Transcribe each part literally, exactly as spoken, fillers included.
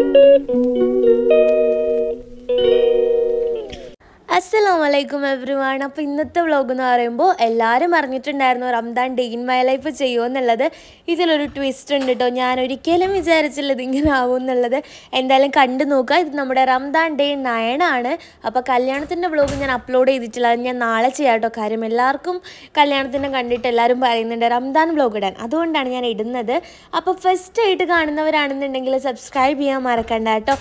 Assalamualaikum everyone. അപ്പോൾ ഇന്നത്തെ vlog എന്ന് പറയുമ്പോൾ എല്ലാവരും പറഞ്ഞിട്ടുണ്ടായിരുന്നു Ramadan day in my life ചെയ്യുമെന്നുള്ളത്. ഇതിലൊരു ട്വിസ്റ്റ് ഉണ്ട് കേട്ടോ. ഞാൻ ഒരിക്കലും വിചാരിച്ചില്ല ഇതിങ്ങനെ ആവും എന്നുള്ളത്. എന്തായാലും കണ്ടു നോക്കുക. ഇത് നമ്മുടെ റംദാൻ ഡേ നയൻ ആണ്. അപ്പോൾ കല്യാണത്തിൻ്റെ വ്ലോഗ് ഞാൻ അപ്ലോഡ് ചെയ്തിട്ടില്ല. അത് ഞാൻ നാളെ ചെയ്യാം കേട്ടോ. കാര്യം എല്ലാവർക്കും കല്യാണത്തിൻ്റെ കണ്ടിട്ട് എല്ലാവരും പറയുന്നുണ്ട് റംദാൻ വ്ലോഗ് ഇടാൻ. അതുകൊണ്ടാണ് ഞാൻ ഇടുന്നത്. അപ്പോൾ ഫസ്റ്റ് ആയിട്ട് കാണുന്നവരാണെന്നുണ്ടെങ്കിൽ സബ്സ്ക്രൈബ് ചെയ്യാൻ മറക്കണ്ട കേട്ടോ.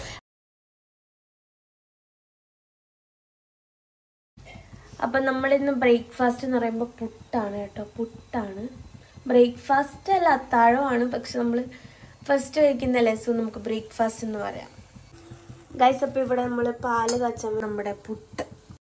അപ്പം നമ്മളിന്ന് ബ്രേക്ക്ഫാസ്റ്റ് എന്ന് പറയുമ്പോൾ പുട്ടാണ് കേട്ടോ. പുട്ടാണ് ബ്രേക്ക്ഫാസ്റ്റ് അല്ല, അത്താഴമാണ്. പക്ഷെ നമ്മൾ ഫസ്റ്റ് കഴിക്കുന്ന ലസം നമുക്ക് ബ്രേക്ക്ഫാസ്റ്റ് എന്ന് പറയാം ഗൈസ്. അപ്പോൾ ഇവിടെ നമ്മൾ പാല് കാച്ചാൻ നമ്മുടെ പുട്ട്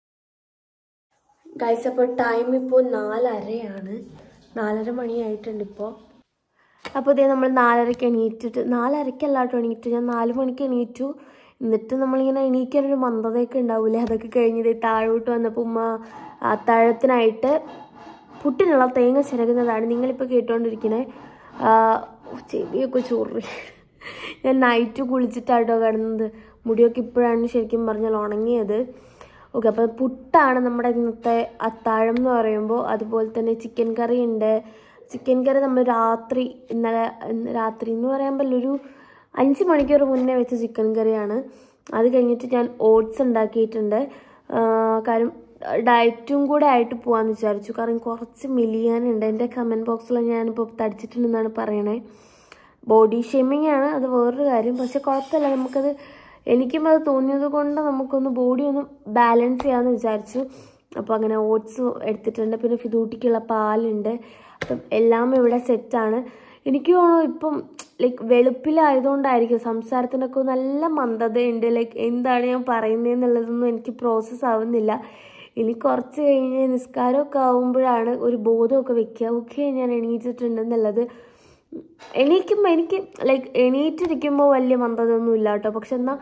ഗൈസ്. അപ്പോൾ ടൈം ഇപ്പോൾ നാലരയാണ്. നാലര മണിയായിട്ടുണ്ട് ഇപ്പോൾ. അപ്പോൾ ഇതേ നമ്മൾ നാലരയ്ക്ക് എണീറ്റിട്ട് നാലരയ്ക്കല്ല കേട്ടോ എണീറ്റ്. ഞാൻ നാല് മണിക്ക് എണീറ്റു. എന്നിട്ട് നമ്മളിങ്ങനെ എണീക്കാനൊരു മന്ദതയൊക്കെ ഉണ്ടാവില്ലേ, അതൊക്കെ കഴിഞ്ഞത് താഴോട്ട് വന്നപ്പോൾ ഉമ്മ അത്താഴത്തിനായിട്ട് പുട്ടിനുള്ള തേങ്ങ ചിരകുന്നതാണ് നിങ്ങളിപ്പോൾ കേട്ടോണ്ടിരിക്കുന്നത്. ചെവിയൊക്കെ ചൂറി. ഞാൻ നൈറ്റ് കുളിച്ചിട്ടാട്ടോ കിടന്നത്. മുടിയൊക്കെ ഇപ്പോഴാണ് ശരിക്കും പറഞ്ഞാൽ ഉണങ്ങിയത്. ഓക്കെ, അപ്പോൾ പുട്ടാണ് നമ്മുടെ ഇന്നത്തെ അത്താഴം എന്ന് പറയുമ്പോൾ. അതുപോലെ തന്നെ ചിക്കൻ കറി ഉണ്ട്. ചിക്കൻ കറി നമ്മൾ രാത്രി ഇന്നലെ രാത്രി എന്ന് പറയുമ്പോൾ ഒരു അഞ്ച് മണിക്കൂർ മുന്നേ വെച്ച ചിക്കൻ കറിയാണ്. അത് കഴിഞ്ഞിട്ട് ഞാൻ ഓട്സ് ഉണ്ടാക്കിയിട്ടുണ്ട്. കാര്യം ഡയറ്റും കൂടെ ആയിട്ട് പോകാമെന്ന് വിചാരിച്ചു. കാരണം കുറച്ച് മെലിയാനുണ്ട്. എൻ്റെ കമൻറ്റ് ബോക്സിൽ ഞാനിപ്പോൾ തടിച്ചിട്ടുണ്ടെന്നാണ് പറയണേ. ബോഡി ഷേമിങ് ആണ്, അത് വേറൊരു കാര്യം. പക്ഷെ കുഴപ്പമില്ല, നമുക്കത് എനിക്കും അത് തോന്നിയത് കൊണ്ട് നമുക്കൊന്ന് ബോഡി ഒന്ന് ബാലൻസ് ചെയ്യാമെന്ന് വിചാരിച്ചു. അപ്പോൾ അങ്ങനെ ഓട്സ് എടുത്തിട്ടുണ്ട്. പിന്നെ ഫിദൂട്ടിക്കുള്ള പാലുണ്ട്. അപ്പം എല്ലാം ഇവിടെ സെറ്റാണ്. എനിക്ക് തോന്നുന്നു ഇപ്പം ലൈക്ക് വെളുപ്പിലായതുകൊണ്ടായിരിക്കും സംസാരത്തിനൊക്കെ നല്ല മന്ദതയുണ്ട്. ലൈക്ക് എന്താണ് ഞാൻ പറയുന്നതെന്നുള്ളതൊന്നും എനിക്ക് പ്രോസസ്സ് ആവുന്നില്ല. ഇനി കുറച്ച് കഴിഞ്ഞ് നിസ്കാരമൊക്കെ ആവുമ്പോഴാണ് ഒരു ബോധമൊക്കെ വെക്കുക. ഓക്കെ, ഞാൻ എണീറ്റിട്ടുണ്ടെന്നുള്ളത്. എണീക്കുമ്പോൾ എനിക്ക് ലൈക്ക് എണീറ്റിരിക്കുമ്പോൾ വലിയ മന്ദതയൊന്നും ഇല്ല കേട്ടോ. പക്ഷെ എന്നാൽ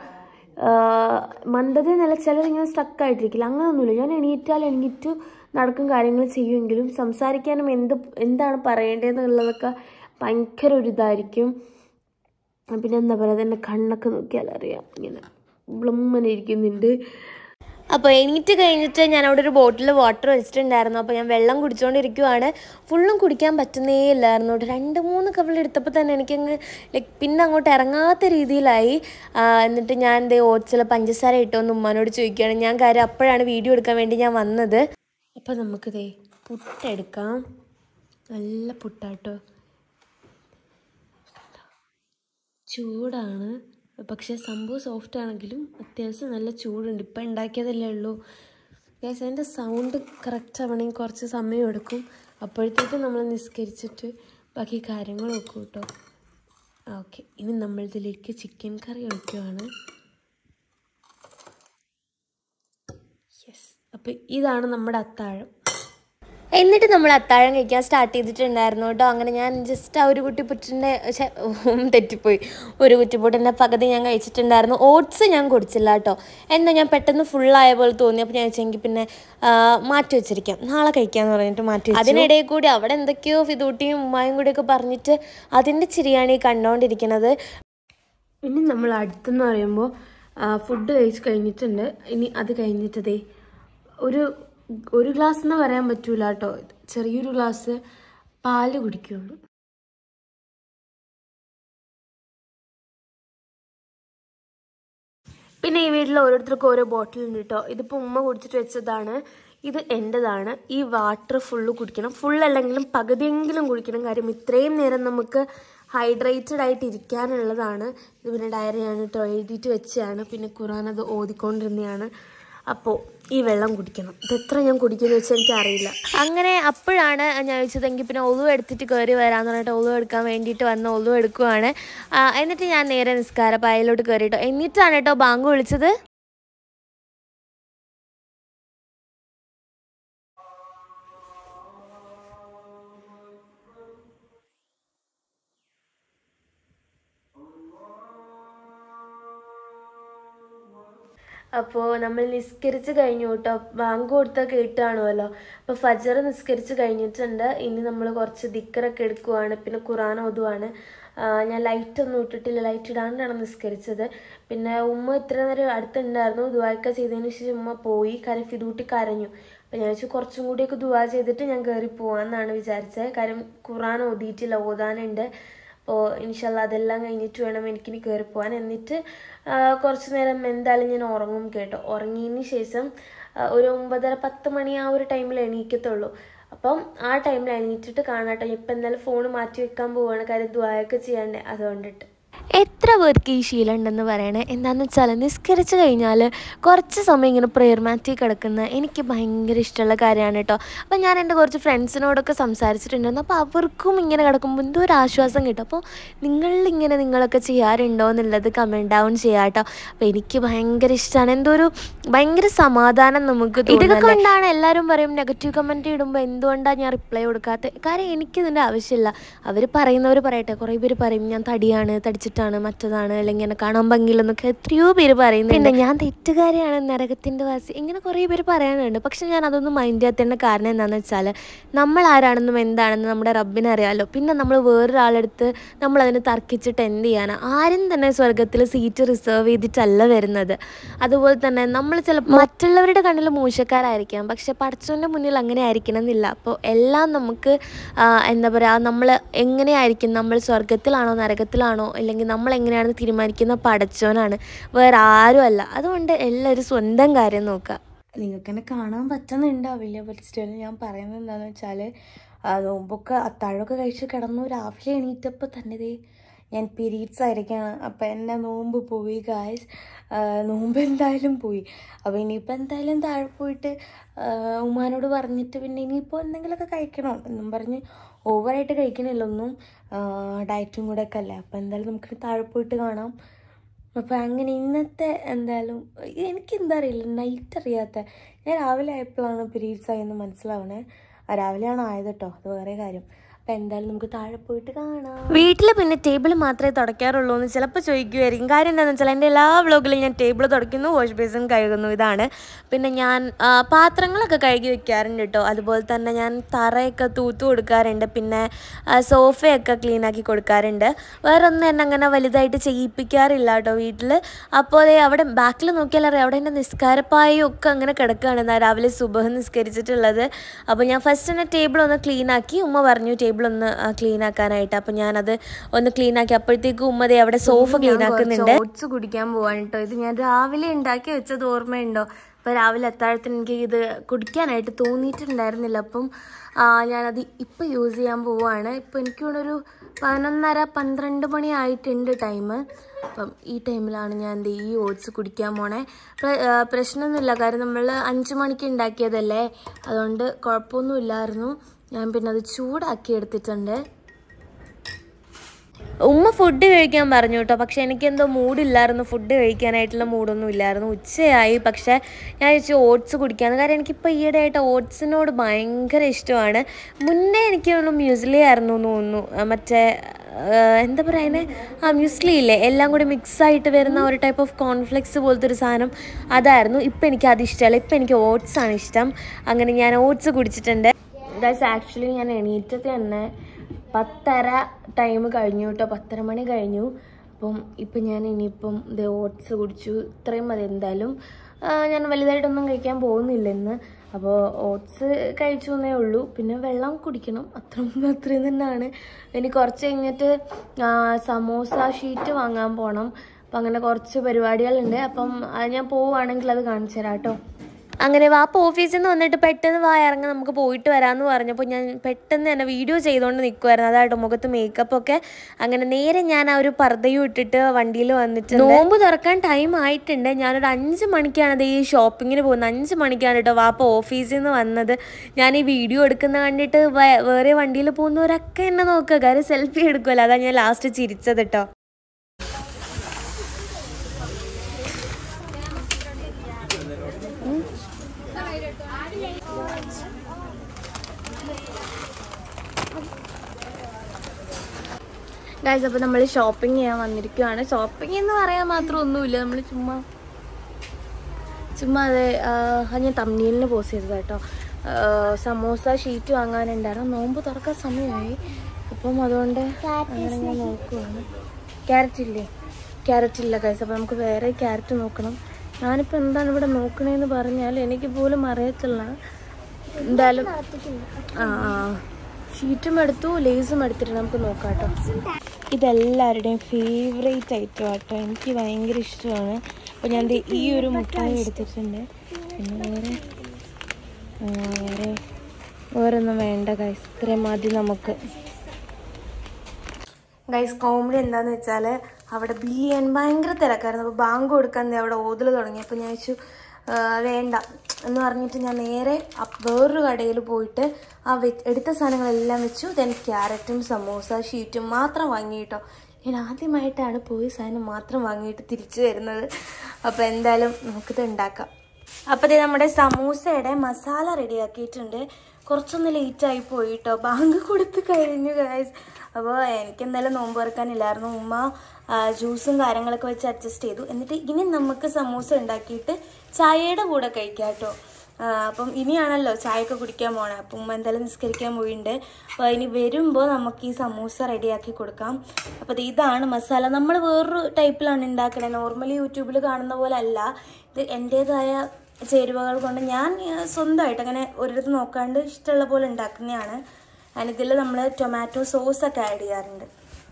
മന്ദത എന്നല്ല, ചിലരിങ്ങനെ സ്റ്റക്കായിട്ടിരിക്കില്ല, അങ്ങനെയൊന്നുമില്ല. ഞാൻ എണീറ്റാൽ എണീറ്റു നടക്കും, കാര്യങ്ങൾ ചെയ്യുമെങ്കിലും സംസാരിക്കാനും എന്ത് എന്താണ് പറയേണ്ടതെന്നുള്ളതൊക്കെ ഭയങ്കര ഒരു ഇതായിരിക്കും. പിന്നെ എന്താ പറയുക, എൻ്റെ കണ്ണൊക്കെ നോക്കിയാൽ അറിയാം ഇങ്ങനെ ബ്ലമ്മനെ ഇരിക്കുന്നുണ്ട്. അപ്പോൾ എണീറ്റ് കഴിഞ്ഞിട്ട് ഞാൻ അവിടെ ഒരു ബോട്ടിൽ വാട്ടർ വെച്ചിട്ടുണ്ടായിരുന്നു. അപ്പോൾ ഞാൻ വെള്ളം കുടിച്ചുകൊണ്ടിരിക്കുവാണ്. ഫുള്ളും കുടിക്കാൻ പറ്റുന്നേ ഇല്ലായിരുന്നു. രണ്ട് മൂന്ന് കവൾ എടുത്തപ്പോൾ തന്നെ എനിക്കങ്ങ് ലൈക്ക് പിന്നെ അങ്ങോട്ട് ഇറങ്ങാത്ത രീതിയിലായി. എന്നിട്ട് ഞാൻ എന്തേ ഓട്സിൽ പഞ്ചസാര ഇട്ടോന്ന് ഉമ്മാനോട് ചോദിക്കുകയാണ്. ഞാൻ കാര്യം അപ്പോഴാണ് വീഡിയോ എടുക്കാൻ വേണ്ടി ഞാൻ വന്നത്. അപ്പോൾ നമുക്കിതേ പുട്ടെടുക്കാം. നല്ല പുട്ടാട്ടോ, ചൂടാണ്. പക്ഷേ സംഭവം സോഫ്റ്റ് ആണെങ്കിലും അത്യാവശ്യം നല്ല ചൂടുണ്ട്. ഇപ്പം ഉണ്ടാക്കിയതല്ലേ ഉള്ളൂ ഗൈസ്. അതിൻ്റെ സൗണ്ട് കറക്റ്റ് ആവണമെങ്കിൽ കുറച്ച് സമയം എടുക്കും. അപ്പോഴത്തേക്കും നമ്മൾ നിസ്കരിച്ചിട്ട് ബാക്കി കാര്യങ്ങൾ നോക്കും കേട്ടോ. ഓക്കെ, ഇനി നമ്മളിതിലേക്ക് ചിക്കൻ കറി ഒഴിക്കുകയാണ്. യെസ്, അപ്പോൾ ഇതാണ് നമ്മുടെ അത്താഴം. എന്നിട്ട് നമ്മൾ അത്താഴം കഴിക്കാൻ സ്റ്റാർട്ട് ചെയ്തിട്ടുണ്ടായിരുന്നു കേട്ടോ. അങ്ങനെ ഞാൻ ജസ്റ്റ് ആ ഒരു കുറ്റിപ്പുറ്റിൻ്റെ തെറ്റിപ്പോയി ഒരു കുറ്റിപ്പുട്ടിൻ്റെ പകുതി ഞാൻ കഴിച്ചിട്ടുണ്ടായിരുന്നു. ഓട്സ് ഞാൻ കുടിച്ചില്ല കേട്ടോ. എന്നാൽ ഞാൻ പെട്ടെന്ന് ഫുള്ളായ പോലെ തോന്നി. അപ്പോൾ ഞാൻ വെച്ചെങ്കിൽ പിന്നെ മാറ്റി വെച്ചിരിക്കാം, നാളെ കഴിക്കാമെന്ന് പറഞ്ഞിട്ട് മാറ്റി. അതിനിടയിൽ കൂടി അവിടെ എന്തൊക്കെയോ ഫിദൂട്ടിയും ഉമ്മായും കൂടിയൊക്കെ പറഞ്ഞിട്ട് അതിൻ്റെ ചിരിയാണ് ഈ കണ്ടുകൊണ്ടിരിക്കുന്നത്. ഇനി നമ്മൾ അടുത്തെന്ന് പറയുമ്പോൾ ഫുഡ് കഴിച്ച് കഴിഞ്ഞിട്ടുണ്ട്. ഇനി അത് കഴിഞ്ഞിട്ടതേ ഒരു ഒരു ഗ്ലാസ് എന്ന് പറയാൻ പറ്റൂല കേട്ടോ, ചെറിയൊരു ഗ്ലാസ് പാല് കുടിക്കുകയാണ്. പിന്നെ ഈ വീട്ടിൽ ഓരോരുത്തർക്കും ഓരോ ബോട്ടിൽ ഉണ്ട് കേട്ടോ. ഇതിപ്പോൾ ഉമ്മ കുടിച്ചിട്ട് വെച്ചതാണ്, ഇത് എൻ്റെതാണ്. ഈ വാട്ടർ ഫുള്ള് കുടിക്കണം, ഫുൾ അല്ലെങ്കിലും പകുതിയെങ്കിലും കുടിക്കണം. കാര്യം ഇത്രയും നേരം നമുക്ക് ഹൈഡ്രേറ്റഡ് ആയിട്ട് ഇരിക്കാനുള്ളതാണ്. ഇത് പിന്നെ ഡയറിയാണ് കേട്ടോ, എഴുതിയിട്ട് വെച്ചതാണ്. പിന്നെ ഖുറാൻ അത് ഓതിക്കൊണ്ടിരുന്നതാണ്. അപ്പോൾ ഈ വെള്ളം കുടിക്കണം. ഇതെത്ര ഞാൻ കുടിക്കുമെന്ന് വെച്ചാൽ എനിക്കറിയില്ല. അങ്ങനെ അപ്പോഴാണ് ഞാൻ ചോദിച്ചതെങ്കിൽ പിന്നെ ഒളു എടുത്തിട്ട് കയറി വരാമെന്ന് പറഞ്ഞിട്ട് ഒളു എടുക്കാൻ വേണ്ടിയിട്ട് വന്ന് ഒളു എടുക്കുവാണ്. എന്നിട്ട് ഞാൻ നേരെ നിസ്കാര പായലോട്ട് കയറിയിട്ടോ. എന്നിട്ടാണ് കേട്ടോ ബാങ്ക് വിളിച്ചത്. അപ്പോൾ നമ്മൾ നിസ്കരിച്ച് കഴിഞ്ഞു കേട്ടോ. ബാങ്ക് കൊടുത്താൽ കേട്ടാണുമല്ലോ. അപ്പോൾ ഫജർ നിസ്കരിച്ച് കഴിഞ്ഞിട്ടുണ്ട്. ഇനി നമ്മൾ കുറച്ച് ദിക്കറൊക്കെ എടുക്കുവാണ്, പിന്നെ ഖുറാൻ ഓതുവാണ്. ഞാൻ ലൈറ്റൊന്നും ഇട്ടിട്ടില്ല, ലൈറ്റ് ഇടാണ്ടാണ് നിസ്കരിച്ചത്. പിന്നെ ഉമ്മ ഇത്ര നേരം അടുത്തുണ്ടായിരുന്നു. ദുആയൊക്കെ ചെയ്തതിന് ശേഷം ഉമ്മ പോയി. കാര്യം ഫിദൂട്ടി കരഞ്ഞു. അപ്പം ഞാൻ വെച്ചാൽ കുറച്ചും കൂടിയൊക്കെ ദുആ ചെയ്തിട്ട് ഞാൻ കയറി പോകാമെന്നാണ് വിചാരിച്ചത്. കാര്യം ഖുർആൻ ഓതിയിട്ടില്ല, ഓതാനുണ്ട്. അപ്പോൾ ഇൻഷാല്ലാ അതെല്ലാം കഴിഞ്ഞിട്ട് വേണം എനിക്കിനി കയറി പോകാൻ. എന്നിട്ട് കുറച്ച് നേരം എന്തായാലും ഞാൻ ഉറങ്ങും കേട്ടോ. ഉറങ്ങിയതിന് ശേഷം ഒരു ഒമ്പതര പത്ത് മണി ആ ഒരു ടൈമിൽ എണീക്കത്തുള്ളൂ. അപ്പം ആ ടൈമിൽ എണീറ്റിട്ട് കാണാട്ടോ. ഇപ്പം എന്തായാലും ഫോൺ മാറ്റി വെക്കാൻ പോവുകയാണ്, കാര്യം ദുആയൊക്കെ ചെയ്യാണ്ടേ, അതുകൊണ്ടിട്ട്. എത്ര പേർക്ക് ഈ ശീലം ഉണ്ടെന്ന് പറയണേ. എന്താണെന്ന് വെച്ചാൽ നിസ്കരിച്ച് കഴിഞ്ഞാൽ കുറച്ച് സമയം ഇങ്ങനെ പ്രെയർ മാറ്റി കിടക്കുന്ന എനിക്ക് ഭയങ്കര ഇഷ്ടമുള്ള കാര്യമാണ് കേട്ടോ. അപ്പോൾ ഞാൻ എൻ്റെ കുറച്ച് ഫ്രണ്ട്സിനോടൊക്കെ സംസാരിച്ചിട്ടുണ്ടായിരുന്നു. അപ്പോൾ അവർക്കും ഇങ്ങനെ കിടക്കുമ്പോൾ എന്തോ ഒരു ആശ്വാസം കിട്ടും. അപ്പോൾ നിങ്ങളിങ്ങനെ നിങ്ങളൊക്കെ ചെയ്യാറുണ്ടോ എന്നുള്ളത് കമൻറ്റ് ഡൗൺ ചെയ്യാം കേട്ടോ. അപ്പോൾ എനിക്ക് ഭയങ്കര ഇഷ്ടമാണ്, എന്തോ ഒരു ഭയങ്കര സമാധാനം നമുക്ക്. ഇതൊക്കെ കൊണ്ടാണ് എല്ലാവരും പറയും നെഗറ്റീവ് കമൻറ്റ് ഇടുമ്പോൾ എന്തുകൊണ്ടാണ് ഞാൻ റിപ്ലൈ കൊടുക്കാത്തത്. കാര്യം എനിക്കിതിൻ്റെ ആവശ്യമില്ല. അവർ പറയുന്നവർ പറയട്ടെ. കുറേ പേര് പറയും ഞാൻ തടിയാണ്, തടിച്ചിട്ടാണ്, മറ്റതാണ്, അല്ലെങ്കിൽ എന്നെ കാണാൻ ഭംഗിയില്ലെന്നൊക്കെ എത്രയോ പേര് പറയുന്നുണ്ട്. പിന്നെ ഞാൻ തെറ്റുകാരിയാണ്, നരകത്തിൻ്റെ വാസി, ഇങ്ങനെ കുറേ പേര് പറയാനുണ്ട്. പക്ഷെ ഞാൻ അതൊന്നും മൈൻഡ് ചെയ്യാത്തതിൻ്റെ കാരണം എന്താണെന്ന് വെച്ചാൽ നമ്മൾ ആരാണെന്നും എന്താണെന്നും നമ്മുടെ റബ്ബിനെ അറിയാമല്ലോ. പിന്നെ നമ്മൾ വേറൊരാളെടുത്ത് നമ്മളതിന് തർക്കിച്ചിട്ട് എന്ത് ചെയ്യാനാണ്? ആരും തന്നെ സ്വർഗത്തിൽ സീറ്റ് റിസർവ് ചെയ്തിട്ടല്ല വരുന്നത്. അതുപോലെ തന്നെ നമ്മൾ ചിലപ്പോൾ മറ്റുള്ളവരുടെ കണ്ണിൽ മോശക്കാരായിരിക്കാം, പക്ഷെ പടച്ചോൻ്റെ മുന്നിൽ അങ്ങനെ ആയിരിക്കണം എന്നില്ല. അപ്പോൾ എല്ലാം നമുക്ക് എന്താ പറയുക, നമ്മൾ എങ്ങനെയായിരിക്കും, നമ്മൾ സ്വർഗത്തിലാണോ നരകത്തിലാണോ അല്ലെങ്കിൽ നമ്മൾ എങ്ങനെയാണെന്ന് തീരുമാനിക്കുന്ന പടച്ചോനാണ്, വേറെ ആരും അല്ല. അതുകൊണ്ട് എല്ലാവരും സ്വന്തം കാര്യം നോക്കുക. നിങ്ങൾക്ക് എന്നെ കാണാൻ പറ്റുന്നുണ്ടാവില്ല, പക്ഷേ സ്റ്റിൽ ഞാൻ പറയുന്നത് എന്താണെന്ന് വെച്ചാൽ നോമ്പൊക്കെ അത്താഴമൊക്കെ കഴിച്ച് കിടന്നു. രാവിലെ എണീറ്റപ്പോൾ തന്നെ ദേ ഞാൻ പീരീഡ്സ് ആയിരിക്കുകയാണ്. അപ്പം എൻ്റെ നോമ്പ് പോയി ഗായ്സ്, നോമ്പ് എന്തായാലും പോയി. അപ്പോൾ ഇനിയിപ്പോൾ എന്തായാലും താഴെ പോയിട്ട് ഉമ്മാനോട് പറഞ്ഞിട്ട് പിന്നെ ഇനിയിപ്പോൾ എന്തെങ്കിലുമൊക്കെ കഴിക്കണം എന്നും പറഞ്ഞ് ഓവറായിട്ട് കഴിക്കണില്ല ഒന്നും, ഡയറ്റും കൂടെ ഒക്കെ അല്ലേ. അപ്പോൾ എന്തായാലും നമുക്ക് താഴെ പോയിട്ട് കാണാം. അപ്പോൾ അങ്ങനെ ഇന്നത്തെ എന്തായാലും എനിക്കെന്താ അറിയില്ല, നൈറ്റ് അറിയാത്ത ഞാൻ രാവിലെ ആയപ്പോഴാണ് പീരീഡ്സ് ആയെന്ന് മനസ്സിലാവണേ. രാവിലെയാണ് ആയത് കേട്ടോ, അത് വേറെ കാര്യം. അപ്പം എന്തായാലും നമുക്ക് താഴെ പോയിട്ട് കാണാം. വീട്ടിൽ പിന്നെ ടേബിൾ മാത്രമേ തുടയ്ക്കാറുള്ളൂ എന്ന് ചിലപ്പോൾ ചോദിക്കുമായിരിക്കും. കാര്യം എന്താണെന്ന് വെച്ചാൽ എൻ്റെ എല്ലാ വ്ളോഗിലും ഞാൻ ടേബിൾ തുടയ്ക്കുന്നു, വാഷ് ബേസിൻ കഴുകുന്നു, ഇതാണ്. പിന്നെ ഞാൻ പാത്രങ്ങളൊക്കെ കഴുകി വെക്കാറുണ്ട് കേട്ടോ. അതുപോലെ തന്നെ ഞാൻ തറയൊക്കെ തൂത്തു കൊടുക്കാറുണ്ട്, പിന്നെ സോഫയൊക്കെ ക്ലീനാക്കി കൊടുക്കാറുണ്ട്. വേറെ ഒന്നും എന്നെ അങ്ങനെ വലുതായിട്ട് ചെയ്യിപ്പിക്കാറില്ല കേട്ടോ വീട്ടിൽ. അപ്പോൾ അതേ അവിടെ ബാക്കിൽ നോക്കിയാൽ അറിയാം, അവിടെ എൻ്റെ നിസ്കാരപ്പായും ഒക്കെ അങ്ങനെ കിടക്കുകയാണ്. എന്നാൽ രാവിലെ സുബഹ് നിസ്കരിച്ചിട്ടുള്ളത്. അപ്പോൾ ഞാൻ ഫസ്റ്റ് തന്നെ ടേബിൾ ഒന്ന് ക്ലീനാക്കി. ഉമ്മ പറഞ്ഞു ടേബിൾ ഒന്ന് ക്ലീൻ ആക്കാനായിട്ട്. അപ്പം ഞാനത് ഒന്ന് ക്ലീൻ ആക്കി. അപ്പോഴത്തേക്കും ഉമ്മതേ അവിടെ സോഫ ക്ലീൻ ആക്കുന്നുണ്ട്. ഓട്സ് കുടിക്കാൻ പോവാണ് കേട്ടോ. ഇത് ഞാൻ രാവിലെ ഉണ്ടാക്കി വെച്ചത് ഓർമ്മയുണ്ടോ? അപ്പോൾ രാവിലെ അത്താഴത്തിന് എനിക്ക് ഇത് കുടിക്കാനായിട്ട് തോന്നിയിട്ടുണ്ടായിരുന്നില്ല. അപ്പം ഞാനത് ഇപ്പം യൂസ് ചെയ്യാൻ പോവുകയാണ്. ഇപ്പം എനിക്കിവിടെ പതിനൊന്നര പന്ത്രണ്ട് മണി ആയിട്ടുണ്ട് ടൈം. അപ്പം ഈ ടൈമിലാണ് ഞാൻ എൻ്റെ ഈ ഓട്സ് കുടിക്കാൻ പോണേ. പ്രശ്നമൊന്നുമില്ല, കാര്യം നമ്മൾ അഞ്ച് മണിക്ക് ഉണ്ടാക്കിയതല്ലേ, അതുകൊണ്ട് കുഴപ്പമൊന്നുമില്ലായിരുന്നു. ഞാൻ പിന്നെ അത് ചൂടാക്കി എടുത്തിട്ടുണ്ട്. ഉമ്മ ഫുഡ് കഴിക്കാൻ പറഞ്ഞു കേട്ടോ, പക്ഷെ എനിക്കെന്തോ മൂഡില്ലായിരുന്നു, ഫുഡ് കഴിക്കാനായിട്ടുള്ള മൂഡൊന്നും ഇല്ലായിരുന്നു. ഉച്ചയായി, പക്ഷേ ഞാൻ ചോദിച്ചു ഓട്സ് കുടിക്കാമെന്ന്. കാരണം എനിക്കിപ്പോൾ ഈയിടെയായിട്ട് ഓട്സിനോട് ഭയങ്കര ഇഷ്ടമാണ്. മുന്നേ എനിക്ക് തോന്നുന്നു മ്യൂസ്ലി ആയിരുന്നു എന്ന് തോന്നുന്നു, മറ്റേ എന്താ പറയുന്നത്, ആ മ്യൂസ്ലി ഇല്ലേ, എല്ലാം കൂടി മിക്സായിട്ട് വരുന്ന ഒരു ടൈപ്പ് ഓഫ് കോൺഫ്ലെക്സ് പോലത്തെ ഒരു സാധനം, അതായിരുന്നു. ഇപ്പം എനിക്ക് അത് ഇഷ്ടമല്ല, ഇപ്പം എനിക്ക് ഓട്സാണ് ഇഷ്ടം. അങ്ങനെ ഞാൻ ഓട്സ് കുടിച്ചിട്ടുണ്ട്. ദാറ്റ്സ് ആക്ച്വലി ഞാൻ എണീറ്റത് തന്നെ പത്തര ടൈം കഴിഞ്ഞു കേട്ടോ, പത്തര മണി കഴിഞ്ഞു. അപ്പം ഇപ്പം ഞാൻ ഇനിയിപ്പം ഇത് ഓട്സ് കുടിച്ചു, ഇത്രയും മതി. എന്തായാലും ഞാൻ വലുതായിട്ടൊന്നും കഴിക്കാൻ പോകുന്നില്ല ഇന്ന്. അപ്പോൾ ഓട്സ് കഴിച്ചു എന്നേ ഉള്ളൂ. പിന്നെ വെള്ളം കുടിക്കണം, അത്ര അത്രയും തന്നെയാണ്. ഇനി കുറച്ച് കഴിഞ്ഞിട്ട് സമോസ ഷീറ്റ് വാങ്ങാൻ പോകണം. അപ്പം അങ്ങനെ കുറച്ച് പരിപാടികളുണ്ട്. അപ്പം ഞാൻ പോവുകയാണെങ്കിൽ അത് കാണിച്ചു തരാം കേട്ടോ. അങ്ങനെ വാപ്പ ഓഫീസിൽ നിന്ന് വന്നിട്ട് പെട്ടെന്ന് വാ ഇറങ്ങാൻ നമുക്ക് പോയിട്ട് വരാമെന്ന് പറഞ്ഞപ്പോൾ ഞാൻ പെട്ടെന്ന് തന്നെ വീഡിയോ ചെയ്തുകൊണ്ട് നിൽക്കുമായിരുന്നു. അതായിട്ട് മുഖത്ത് മേക്കപ്പൊക്കെ. അങ്ങനെ നേരെ ഞാൻ ആ ഒരു പർദ്ദയും ഇട്ടിട്ട് വണ്ടിയിൽ വന്നിട്ട് നോമ്പ് തുറക്കാൻ ടൈം ആയിട്ടുണ്ട്. ഞാനൊരു അഞ്ച് മണിക്കാണ് ഈ ഷോപ്പിങ്ങിന് പോകുന്നത്. അഞ്ച് മണിക്കാണ് കേട്ടോ വാപ്പ ഓഫീസിൽ നിന്ന് വന്നത്. ഞാൻ ഈ വീഡിയോ എടുക്കുന്ന കണ്ടിട്ട് വേറെ വണ്ടിയിൽ പോകുന്നവരൊക്കെ എന്നെ നോക്കുക, കാര്യം സെൽഫി എടുക്കുമല്ലോ. അതാണ് ഞാൻ ലാസ്റ്റ് ചിരിച്ചത് കേട്ടോ. ഗൈസ്, അപ്പോൾ നമ്മൾ ഷോപ്പിംഗ് ചെയ്യാൻ വന്നിരിക്കുകയാണ്. ഷോപ്പിംഗ് എന്ന് പറയാൻ മാത്രം ഒന്നുമില്ല, നമ്മൾ ചുമ്മാ ചുമ്മാ അതെ ഞാൻ തമ്മിലിന് പോസ്റ്റ് ചെയ്തത് കേട്ടോ. സമോസ ഷീറ്റ് വാങ്ങാനുണ്ടായിരുന്നു. നോമ്പ് തുറക്കാൻ സമയമായി. അപ്പം അതുകൊണ്ട് അങ്ങനെ ഞാൻ നോക്കുവാണ്. ക്യാരറ്റ് ഇല്ലേ? ക്യാരറ്റ് ഇല്ല ഗൈസ്. അപ്പം നമുക്ക് വേറെ ക്യാരറ്റ് നോക്കണം. ഞാനിപ്പോൾ എന്താണ് ഇവിടെ നോക്കണേന്ന് പറഞ്ഞാൽ എനിക്ക് പോലും അറിയത്തില്ല. എന്തായാലും ആ ആ ഷീറ്റും എടുത്തു, ലേസും എടുത്തിട്ട് നമുക്ക് നോക്കാം കേട്ടോ. ഇതെല്ലാവരുടെയും ഫേവറേറ്റ് ഐറ്റം ആട്ടോ. എനിക്ക് ഭയങ്കര ഇഷ്ടമാണ്. അപ്പോൾ ഞാൻ ഈ ഒരു മുട്ടായി എടുത്തിട്ടുണ്ട്. പിന്നെ വേറെ വേറെ വേറൊന്നും വേണ്ട ഗൈസ്, ഇത്രയും മതി നമുക്ക്. ഗൈസ് കോമഡി എന്താണെന്ന് വെച്ചാൽ അവിടെ ബില്ല് ഭയങ്കര തിരക്കായിരുന്നു. അപ്പോൾ ബാങ്ക് കൊടുക്കാൻ അവിടെ ഓതൽ തുടങ്ങി. അപ്പോൾ ഞാൻ വെച്ചു വേണ്ട എന്ന് പറഞ്ഞിട്ട് ഞാൻ നേരെ വേറൊരു കടയിൽ പോയിട്ട് ആ വെ എടുത്ത സാധനങ്ങളെല്ലാം വെച്ചു. ദെൻ ക്യാരറ്റും സമോസ ഷീറ്റും മാത്രം വാങ്ങിയിട്ടോ. ഞാൻ ആദ്യമായിട്ടാണ് പോയി സാധനം മാത്രം വാങ്ങിയിട്ട് തിരിച്ചു വരുന്നത്. അപ്പോൾ എന്തായാലും നമുക്കിത് ഉണ്ടാക്കാം. അപ്പോൾ ഇത് നമ്മുടെ സമൂസയുടെ മസാല റെഡിയാക്കിയിട്ടുണ്ട്. കുറച്ചൊന്ന് ലേറ്റായി പോയിട്ടോ, ബാങ്ക് കൊടുത്ത് കഴിഞ്ഞു ഗൈസ്. അപ്പോൾ എനിക്കെന്തായാലും നോമ്പ് തുറക്കാനില്ലായിരുന്നു. ഉമ്മ ജ്യൂസും കാര്യങ്ങളൊക്കെ വെച്ച് അഡ്ജസ്റ്റ് ചെയ്തു. എന്നിട്ട് ഇനി നമുക്ക് സമൂസ ഉണ്ടാക്കിയിട്ട് ചായയുടെ കൂടെ കഴിക്കാം കേട്ടോ. അപ്പം ഇനിയാണല്ലോ ചായയൊക്കെ കുടിക്കാൻ പോകണം. അപ്പം ഉമ്മ എന്തായാലും നിസ്കരിക്കാൻ പോയിട്ടുണ്ട്. അപ്പോൾ ഇനി വരുമ്പോൾ നമുക്ക് ഈ സമൂസ റെഡിയാക്കി കൊടുക്കാം. അപ്പോൾ ഇതാണ് മസാല. നമ്മൾ വേറൊരു ടൈപ്പിലാണ് ഉണ്ടാക്കണത്. നോർമലി യൂട്യൂബിൽ കാണുന്ന പോലെ അല്ല. ഇത് എൻ്റേതായ ചേരുവകൾ കൊണ്ട് ഞാൻ സ്വന്തമായിട്ട് അങ്ങനെ ഒരിടത്ത് നോക്കാണ്ട് ഇഷ്ടമുള്ള പോലെ ഉണ്ടാക്കുന്നതാണ്. അതിൽ നമ്മൾ ടൊമാറ്റോ സോസൊക്കെ ആഡ് ചെയ്യാറുണ്ട്.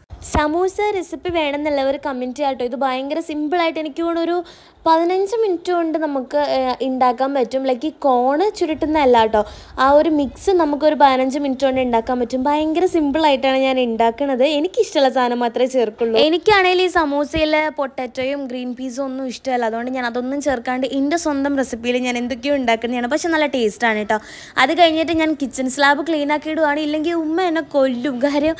സമൂസ റെസിപ്പി വേണമെന്നുള്ളവർ കമൻറ്റ് ചെയ്യാം കേട്ടോ. ഇത് ഭയങ്കര സിമ്പിളായിട്ട് എനിക്ക് തോന്നുന്നു ഒരു പതിനഞ്ച് മിനിറ്റ് കൊണ്ട് നമുക്ക് ഉണ്ടാക്കാൻ പറ്റും. ലൈക്ക് ഈ കോണ് ചുരുട്ടുന്നതല്ല കേട്ടോ, ആ ഒരു മിക്സ് നമുക്കൊരു പതിനഞ്ച് മിനിറ്റ് കൊണ്ട് ഉണ്ടാക്കാൻ പറ്റും. ഭയങ്കര സിമ്പിളായിട്ടാണ് ഞാൻ ഉണ്ടാക്കുന്നത്. എനിക്കിഷ്ടമുള്ള സാധനം മാത്രമേ ചേർക്കുള്ളൂ. എനിക്കാണെങ്കിൽ ഈ സമൂസയിൽ പൊട്ടാറ്റോയും ഗ്രീൻ പീസും ഒന്നും ഇഷ്ടമല്ല. അതുകൊണ്ട് ഞാൻ അതൊന്നും ചേർക്കാണ്ട് എൻ്റെ സ്വന്തം റെസിപ്പിയിൽ ഞാൻ എന്തൊക്കെയോ ഉണ്ടാക്കുന്നതാണ്. പക്ഷെ നല്ല ടേസ്റ്റാണ് കേട്ടോ. അത് കഴിഞ്ഞിട്ട് ഞാൻ കിച്ചൺ സ്ലാബ് ക്ലീൻ ആക്കി ഇടുവാണ്. ഇല്ലെങ്കിൽ ഉമ്മ എന്നെ കൊല്ലും. കാര്യം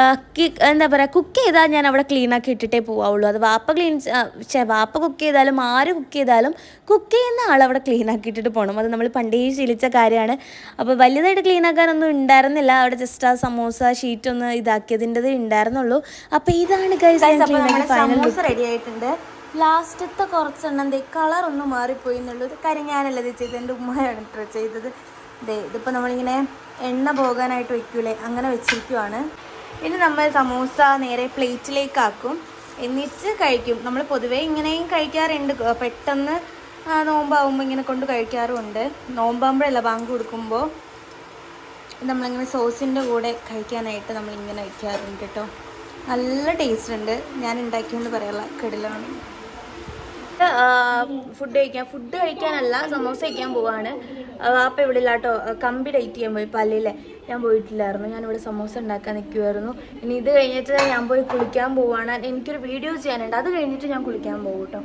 എന്താ പറയുക, കുക്ക് ചെയ്താൽ ഞാൻ അവിടെ ക്ലീൻ ആക്കി ഇട്ടിട്ടേ പോവുള്ളൂ. അത് വാപ്പ ക്ലീൻ ചേ വാപ്പ കുക്ക് ചെയ്താലും ആര് കുക്ക് ചെയ്താലും കുക്ക് ചെയ്യുന്ന ആളവിടെ ക്ലീൻ ആക്കിയിട്ടിട്ട് പോകണം. അത് നമ്മൾ പണ്ടേ ശീലിച്ച കാര്യമാണ്. അപ്പോൾ വലുതായിട്ട് ക്ലീൻ ആക്കാനൊന്നും ഉണ്ടായിരുന്നില്ല. അവിടെ ജസ്റ്റ് ആ സമോസ ഷീറ്റ് ഒന്ന് ഇതാക്കിയതിൻ്റെത് ഉണ്ടായിരുന്നുള്ളൂ. അപ്പോൾ ഇതാണ് ഗൈസ് സമോസ റെഡി ആയിട്ടുണ്ട്. ലാസ്റ്റത്തെ കുറച്ചെണ്ണം ദേ കളറൊന്നും മാറിപ്പോയി എന്നുള്ളൂ. കാര്യം ഞാനല്ല ഇത് ചെയ്തത്, എൻ്റെ ഉമ്മയാണ് ട്രൈ ചെയ്തത്. ദേ ഇതിപ്പോൾ നമ്മളിങ്ങനെ എണ്ണ പോകാനായിട്ട് വയ്ക്കൂലേ, അങ്ങനെ വെച്ചിരിക്കുവാണ്. ഇനി നമ്മൾ സമൂസ നേരെ പ്ലേറ്റിലേക്ക് ആക്കും, എന്നിട്ട് കഴിക്കും. നമ്മൾ പൊതുവേ ഇങ്ങനെയും കഴിക്കാറുണ്ട്. പെട്ടെന്ന് നോമ്പാവുമ്പോൾ ഇങ്ങനെ കൊണ്ട് കഴിക്കാറുമുണ്ട്. നോമ്പാകുമ്പോഴല്ല ബാങ്ക് കൊടുക്കുമ്പോൾ നമ്മളിങ്ങനെ സോസിൻ്റെ കൂടെ കഴിക്കാനായിട്ട് നമ്മളിങ്ങനെ വയ്ക്കാറുണ്ട് കേട്ടോ. നല്ല ടേസ്റ്റ് ഉണ്ട്. ഞാൻ ഉണ്ടാക്കിയോണ്ട് പറയാനുള്ള കിടിലാണ്. ഫുഡ് കഴിക്കാൻ ഫുഡ് കഴിക്കാനല്ല സമോസ കഴിക്കാൻ പോവാണ്. അപ്പം ഇവിടെ ഇല്ല കേട്ടോ, കമ്പി ഡേറ്റ് ചെയ്യാൻ പോയി പല്ലിലെ. ഞാൻ പോയിട്ടില്ലായിരുന്നു. ഞാനിവിടെ സമോസ ഉണ്ടാക്കാൻ നിൽക്കുമായിരുന്നു. ഇനി ഇത് കഴിഞ്ഞിട്ട് ഞാൻ പോയി കുളിക്കാൻ പോവാണ്. എനിക്കൊരു വീഡിയോ ചെയ്യാനുണ്ട്, അത് കഴിഞ്ഞിട്ട് ഞാൻ കുളിക്കാൻ പോകും കേട്ടോ.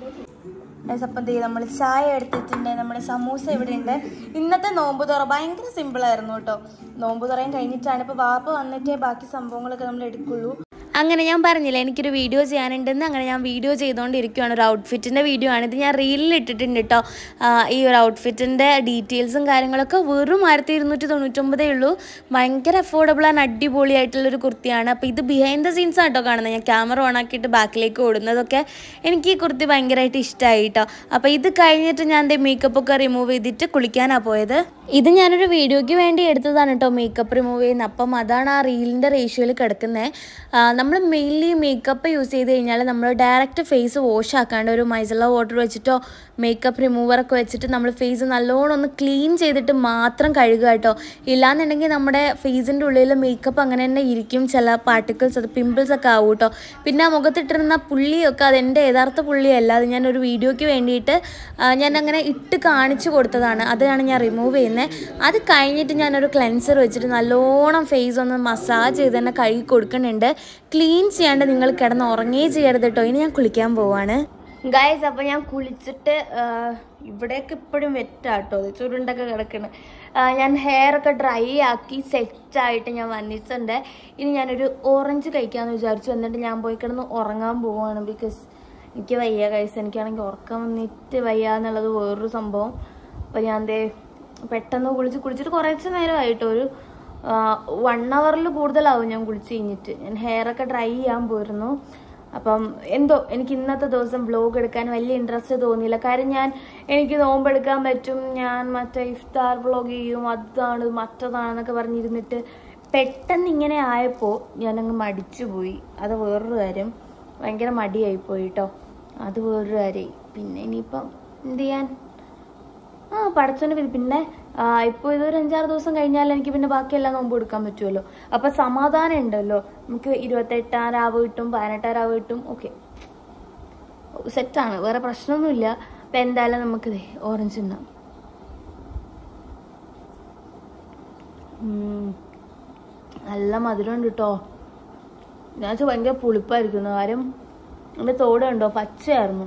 അപ്പം തീ നമ്മൾ ചായ എടുത്തിട്ടുണ്ട്. നമ്മുടെ സമൂസ ഇവിടെ ഉണ്ട്. ഇന്നത്തെ നോമ്പ് തുറ ഭയങ്കര സിമ്പിളായിരുന്നു കേട്ടോ. നോമ്പ് തുറയും കഴിഞ്ഞിട്ടാണ് ഇപ്പോൾ വാപ്പ വന്നിട്ടേ ബാക്കി സംഭവങ്ങളൊക്കെ നമ്മൾ എടുക്കുള്ളൂ. അങ്ങനെ ഞാൻ പറഞ്ഞില്ല എനിക്കൊരു വീഡിയോ ചെയ്യാനുണ്ടെന്ന്. അങ്ങനെ ഞാൻ വീഡിയോ ചെയ്തുകൊണ്ടിരിക്കുകയാണ്. ഒരു ഔട്ട്ഫിറ്റിൻ്റെ വീഡിയോ ആണ്. ഇത് ഞാൻ റീലിൽ ഇട്ടിട്ടുണ്ട് കേട്ടോ. ഈ ഒരു ഔട്ട്ഫിറ്റിൻ്റെ ഡീറ്റെയിൽസും കാര്യങ്ങളൊക്കെ വെറും ആയിരത്തി ഇരുന്നൂറ്റി തൊണ്ണൂറ്റൊമ്പതേ ഉള്ളൂ. ഭയങ്കര അഫോർഡബിൾ ആൻഡ് അടിപൊളിയായിട്ടുള്ളൊരു കുർത്തിയാണ്. അപ്പോൾ ഇത് ബിഹൈൻഡ് ദ സീൻസ് ആട്ടോ കാണുന്നത്. ഞാൻ ക്യാമറ ഓൺ ആക്കിയിട്ട് ബാക്കിലേക്ക് ഓടുന്നതൊക്കെ എനിക്ക് ഈ കുർത്തി ഭയങ്കരമായിട്ട് ഇഷ്ടമായി കേട്ടോ. അപ്പോൾ ഇത് കഴിഞ്ഞിട്ട് ഞാൻ എൻ്റെ മേക്കപ്പൊക്കെ റിമൂവ് ചെയ്തിട്ട് കുളിക്കാനാണ് പോയത്. ഇത് ഞാനൊരു വീഡിയോയ്ക്ക് വേണ്ടി എടുത്തതാണ് കേട്ടോ മേക്കപ്പ് റിമൂവ് ചെയ്യുന്നത്. അപ്പം അതാണ് ആ റീലിൻ്റെ റേഷ്യോയിൽ കിടക്കുന്നത്. നമ്മൾ മെയിൻലി മേക്കപ്പ് യൂസ് ചെയ്ത് കഴിഞ്ഞാൽ നമ്മൾ ഡയറക്റ്റ് ഫേസ് വാഷ് ആക്കാണ്ട് ഒരു മൈസല വാട്ടർ വെച്ചിട്ടോ മേക്കപ്പ് റിമൂവറൊക്കെ വെച്ചിട്ട് നമ്മൾ ഫേസ് നല്ലോണം ഒന്ന് ക്ലീൻ ചെയ്തിട്ട് മാത്രം കഴുകുക കേട്ടോ. ഇല്ലാന്നുണ്ടെങ്കിൽ നമ്മുടെ ഫേസിൻ്റെ ഉള്ളിൽ മേക്കപ്പ് അങ്ങനെ തന്നെ ഇരിക്കും. ചില പാർട്ടിക്കിൾസ് അത് പിമ്പിൾസ് ഒക്കെ ആവും കേട്ടോ. പിന്നെ ആ മുഖത്തിട്ടിരുന്ന പുള്ളിയൊക്കെ അതെൻ്റെ യഥാർത്ഥ പുള്ളിയല്ല. അത് ഞാനൊരു വീഡിയോയ്ക്ക് വേണ്ടിയിട്ട് ഞാൻ അങ്ങനെ ഇട്ട് കാണിച്ചു കൊടുത്തതാണ്. അതാണ് ഞാൻ റിമൂവ് ചെയ്യുന്നത്. അത് കഴിഞ്ഞിട്ട് ഞാനൊരു ക്ലെൻസർ വെച്ചിട്ട് നല്ലോണം ഫേസ് ഒന്ന് മസാജ് ചെയ്ത് തന്നെ കഴുകി കൊടുക്കുന്നുണ്ട്. ക്ലീൻ ചെയ്യാണ്ട് നിങ്ങൾ കിടന്ന് ഉറങ്ങേ ചെയ്യരുത് കേട്ടോ. ഇനി ഞാൻ കുളിക്കാൻ പോവാണ് ഗൈസ്. അപ്പോൾ ഞാൻ കുളിച്ചിട്ട് ഇവിടെയൊക്കെ ഇപ്പോഴും വെറ്റാട്ടോ, ചുരുണ്ടൊക്കെ കിടക്കണം. ഞാൻ ഹെയറൊക്കെ ഡ്രൈ ആക്കി സെറ്റായിട്ട് ഞാൻ വന്നിട്ടുണ്ട്. ഇനി ഞാനൊരു ഓറഞ്ച് കഴിക്കാമെന്ന് വിചാരിച്ചു. എന്നിട്ട് ഞാൻ പോയി കിടന്ന് ഉറങ്ങാൻ പോവാണ്. ബിക്കോസ് എനിക്ക് വയ്യ ഗൈസ്. എനിക്കാണെങ്കിൽ ഉറക്കം വന്നിട്ട് വയ്യ എന്നുള്ളത് വേറൊരു സംഭവം. അപ്പോൾ ഞാൻ ദേ പെട്ടെന്ന് കുളിച്ച് കുളിച്ചിട്ട് കുറച്ച് നേരമായിട്ടോ, ഒരു വൺ അവറിൽ കൂടുതലാവും ഞാൻ കുളിച്ച് കഴിഞ്ഞിട്ട്. ഞാൻ ഹെയറൊക്കെ ഡ്രൈ ചെയ്യാൻ പോയിരുന്നു. അപ്പം എന്തോ എനിക്ക് ഇന്നത്തെ ദിവസം വ്ലോഗ് എടുക്കാൻ വലിയ ഇൻട്രസ്റ്റ് തോന്നിയില്ല. കാര്യം ഞാൻ എനിക്ക് നോമ്പെടുക്കാൻ പറ്റും, ഞാൻ മറ്റേ ഇഫ്താർ വ്ലോഗ് ചെയ്യും, അതാണ് മറ്റതാണെന്നൊക്കെ പറഞ്ഞിരുന്നിട്ട് പെട്ടെന്ന് ഇങ്ങനെ ആയപ്പോൾ ഞാനങ്ങ് മടിച്ചു പോയി. അത് വേറൊരു കാര്യം, ഭയങ്കര മടിയായിപ്പോയി കേട്ടോ. അത് വേറൊരു കാര്യമായി. പിന്നെ ഇനിയിപ്പം എന്ത് ചെയ്യാൻ, ആ പടച്ചോൻ്റെ വിധി. പിന്നെ ഇപ്പോൾ ഇതൊരു അഞ്ചാറ് ദിവസം കഴിഞ്ഞാൽ എനിക്ക് പിന്നെ ബാക്കിയെല്ലാം നോമ്പ് എടുക്കാൻ പറ്റുമല്ലോ. അപ്പം സമാധാനം ഉണ്ടല്ലോ. നമുക്ക് ഇരുപത്തെട്ടാം രാവ് കിട്ടും, പതിനെട്ടാം രാവ് കിട്ടും. ഓക്കെ, സെറ്റാണ്, വേറെ പ്രശ്നമൊന്നുമില്ല. അപ്പം എന്തായാലും നമുക്ക് ഓറഞ്ച് തിന്നാം. നല്ല മധുരം ഉണ്ട് കേട്ടോ. ഞാൻ വെച്ചാൽ ഭയങ്കര പുളിപ്പായിരിക്കുന്നു. കാര്യം എൻ്റെ തോട് കണ്ടോ, പച്ചയായിരുന്നു.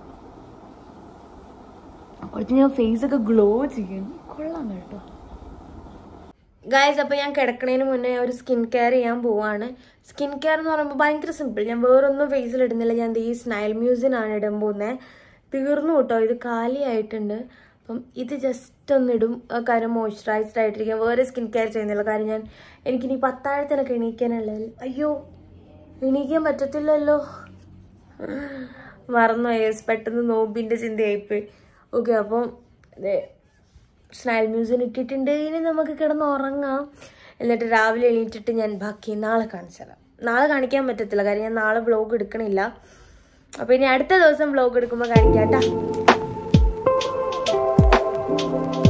അപ്പോഴത്തേക്കും ഞാൻ ഫേസൊക്കെ ഗ്ലോ ചെയ്യും. കൊള്ളാം കേട്ടോ ഗായ്സ്. അപ്പോൾ ഞാൻ കിടക്കണതിന് മുന്നേ ഒരു സ്കിൻ കെയർ ചെയ്യാൻ പോവാണ്. സ്കിൻ കെയർ എന്ന് പറയുമ്പോൾ ഭയങ്കര സിമ്പിൾ. ഞാൻ വേറൊന്നും ഫേസിൽ ഇടുന്നില്ല. ഞാൻ ഈ സ്നൈൽ മ്യൂസിനാണ് ഇടാൻ പോകുന്നത്. തീർന്നു കേട്ടോ, ഇത് കാലിയായിട്ടുണ്ട്. അപ്പം ഇത് ജസ്റ്റ് ഒന്നിടും. കാര്യം മോയ്സ്ചറൈസ്ഡ് ആയിട്ടിരിക്കാൻ. വേറെ സ്കിൻ കെയർ ചെയ്യുന്നില്ല. കാര്യം ഞാൻ എനിക്കിനി പത്താഴത്തിനൊക്കെ എണീക്കാനുള്ളത്. അയ്യോ, എണീക്കാൻ പറ്റത്തില്ലല്ലോ, മറന്നുപോയി. പെട്ടെന്ന് നോമ്പിൻ്റെ ചിന്തയായിപ്പോയി. ഓക്കെ, അപ്പം സ്നൈൽ മ്യൂസിൻ ഇട്ടിട്ടുണ്ട്. ഇനി നമുക്ക് കിടന്ന് ഉറങ്ങാം. എന്നിട്ട് രാവിലെ എണീറ്റിട്ട് ഞാൻ ബാക്കി നാളെ കാണിച്ചു തരാം. നാളെ കാണിക്കാൻ പറ്റത്തില്ല, കാര്യം ഞാൻ നാളെ വ്ലോഗ് എടുക്കണില്ല. അപ്പോൾ ഇനി അടുത്ത ദിവസം വ്ലോഗ് എടുക്കുമ്പോൾ കാണിക്കാം കേട്ടോ.